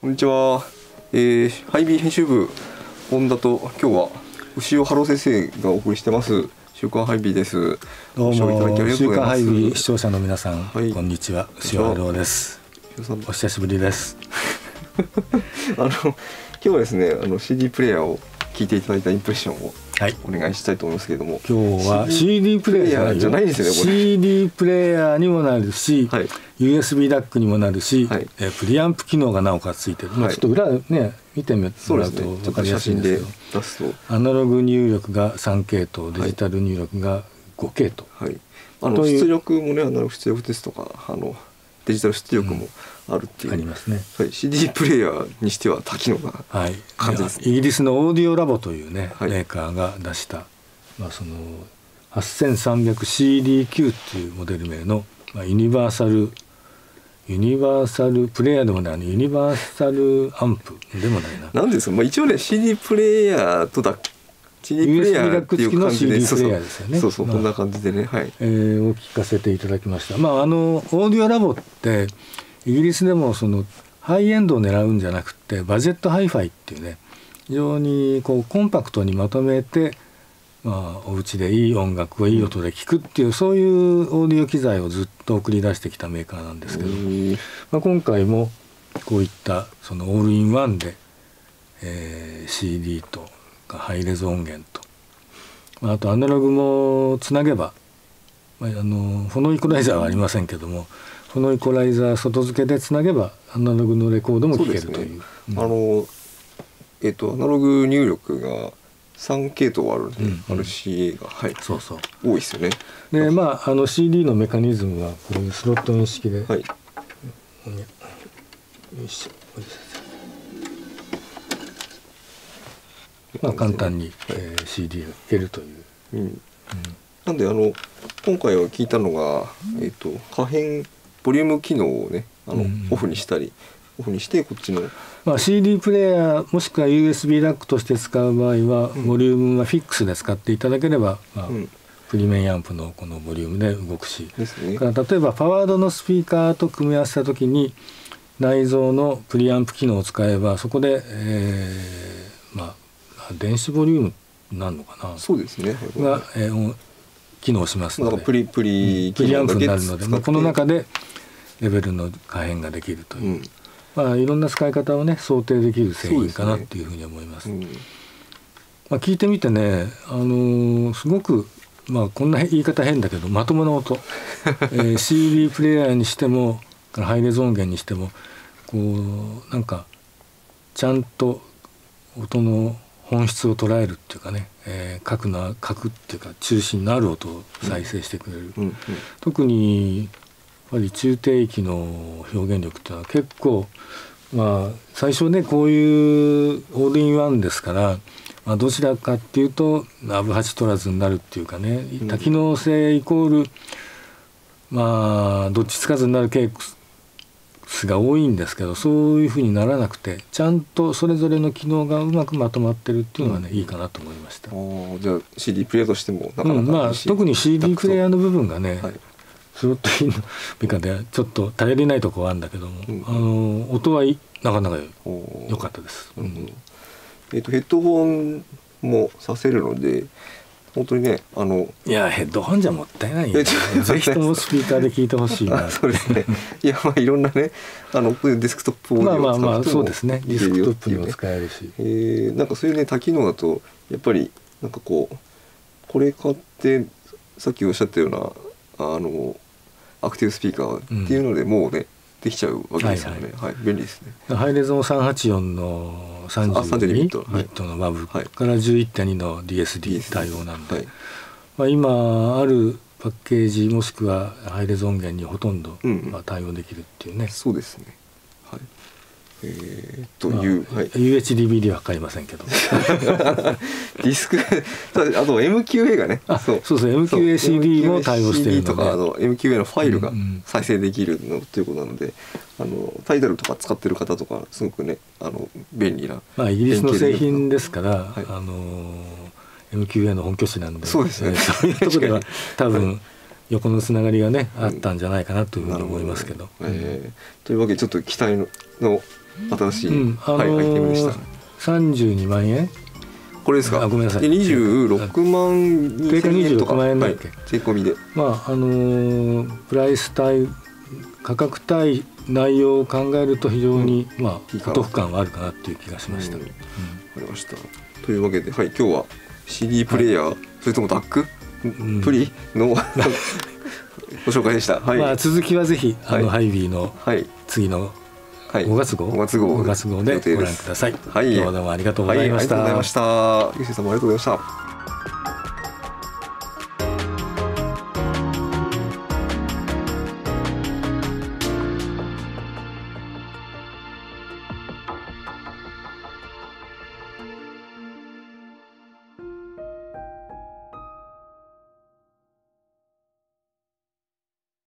こんにちは。ハイビー編集部本田と今日は牛尾春先生がお送りしてます週刊ハイビーです。 どうも週刊ハイビー視聴者の皆さん、 はい、 こんにちは。牛尾春です。お久しぶりです。 今日はですねCD プレイヤーを聞いていただいたインプレッションをお願いしたいと思いますけれども、 今日は CD プレイヤーじゃないですよね。これ CD プレイヤーにもなるし、はい、USB ダックにもなるし、はい、プリアンプ機能がなおかつついてる、はい、ちょっと裏ね見てもらうと分かりやすいんですけど、アナログ入力が3系統、デジタル入力が5系統、はい、 出力もねアナログ出力ですとかデジタル出力もあるっていう、 ありますね、 はい、CD プレイヤーにしては多機能な感じです、ね。 イギリスのオーディオラボというね、はい、メーカーが出した、その 8300CDQ っていうモデル名の、ユニバーサルプレイヤーでもないユニバーサルアンプでもないな。 なんですか、一応ね CD プレイヤーとCD プレイヤーっていう感じで、 CD プレイヤーですよね。 そうこんな感じでね、はい、 お聞かせていただきました。オーディオラボってイギリスでもそのハイエンドを狙うんじゃなくてバジェットハイファイっていうね、非常にコンパクトにまとめて、お家でいい音楽をいい音で聴くっていう、そういうオーディオ機材をずっと送り出してきたメーカーなんですけど、今回もこういったそのオールインワンで、CD とハイレゾ音源と、あとアナログもつなげば、フォノイコライザーはありませんけども、フォノイコライザー外付けでつなげばアナログのレコードも聴けるという。 アナログ入力が3系統あるんで、RCA が、はい、多いですよね。 でCD のメカニズムはこういうスロットイン式で、はい、簡単に、CD が聴けるという、 なんで今回は聞いたのが、可変ボリューム機能をねオフにしたりオフにしてこっちの、 CD プレイヤーもしくは USB ダックとして使う場合は、ボリュームはフィックスで使っていただければ、フリーメインアンプのこのボリュームで動くし、例えばパワードのスピーカーと組み合わせた時に内蔵のプリアンプ機能を使えばそこで、電子ボリュームになるのかな、 そうですね、 が、機能しますので、 プリアンプになるので、この中でレベルの可変ができるという、いろんな使い方をね想定できる製品かなっていうふうに思います。聞いてみてね、すごくこんな言い方変だけどまともな音、CD プレイヤーにしてもハイレゾ音源にしてもなんかちゃんと音の本質を捉えるっていうかね、核っていうか中心のある音を再生してくれる、特にやっぱり中低域の表現力っていうのは結構、最初ねこういうオールインワンですから、どちらかっていうとアブハチ取らずになるっていうかね、多機能性イコールどっちつかずになるケースが多いんですけど、そういうふうにならなくてちゃんとそれぞれの機能がうまくまとまってるっていうのはね、いいかなと思いました。 じゃあ CD プレイヤーとしてもなかなか特に CD プレイヤーの部分がね、スロットインのメカでちょっと頼りないところはあるんだけども、音はなかなか良かったです。 ヘッドホンもさせるので本当にねいやヘッドホンじゃもったいないよ、ぜひともスピーカーで聞いてほしいな。 そうですね。いやいろんなねデスクトップオーディオを使う人もそうですね、デスクトップにも使えるし、 なんかそういうね多機能だとやっぱりなんかこれ買ってさっきおっしゃったようなアクティブスピーカーっていうのでもうね、できちゃうわけですよね。便利ですね。 ハイレゾン384の32ビットの WAV から 11.2 の DSD 対応なんで、今あるパッケージもしくはハイレゾン音源にほとんど対応できるっていうね。 そうですね。という、 UHDVD は買いませんけどディスクあと MQA がね、 そう MQA-CD も対応しているので、 とかMQA のファイルが再生できるのということなので、タイダルとか使ってる方とかすごくね便利な、 イギリスの製品ですから、MQA の本拠地なので、 そうですね、 そういうところでは多分横のつながりがねあったんじゃないかなというふうに思いますけど。 というわけでちょっと期待の新しい、はい、アイテムでした。 32万円。 これですか。 ごめんなさい。 26万2000円とか、 26万円だっけ、 はい、税込みで。 まあプライス帯価格帯内容を考えると非常に、まあお得感はあるかなっていう気がしました。わかりました。というわけで、はい、今日は CD プレイヤー、はい、それともダック、プリのご紹介でした。はい、 まあ続きはぜひハイビーの次の5月号でご覧ください。 はい、 今日はどうもありがとうございました。 はい、ありがとうございました。ゆうせいさんもありがとうございました。